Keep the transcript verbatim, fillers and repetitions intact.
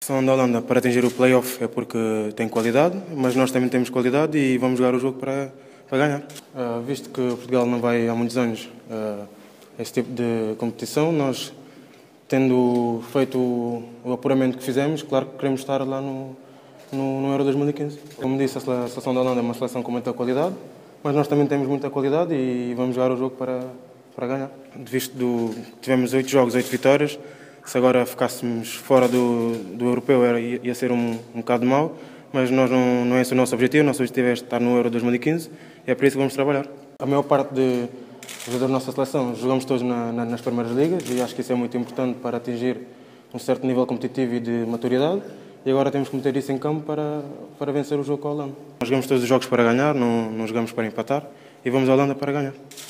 A seleção da Holanda para atingir o play-off é porque tem qualidade, mas nós também temos qualidade e vamos jogar o jogo para, para ganhar. Uh, visto que Portugal não vai há muitos anos uh, a esse tipo de competição, nós, tendo feito o, o apuramento que fizemos, claro que queremos estar lá no, no, no Euro dois mil e quinze. Como disse, a seleção da Holanda é uma seleção com muita qualidade, mas nós também temos muita qualidade e vamos jogar o jogo para, para ganhar. Visto do tivemos oito jogos, oito vitórias, se agora ficássemos fora do, do europeu era, ia ser um, um bocado mau, mas nós não, não é esse o nosso objetivo. O nosso objetivo é estar no Euro dois mil e quinze e é por isso que vamos trabalhar. A maior parte de jogadores da nossa seleção jogamos todos na, na, nas primeiras ligas e acho que isso é muito importante para atingir um certo nível competitivo e de maturidade. E agora temos que meter isso em campo para, para vencer o jogo com a Holanda. Nós jogamos todos os jogos para ganhar, não, não jogamos para empatar e vamos à Holanda para ganhar.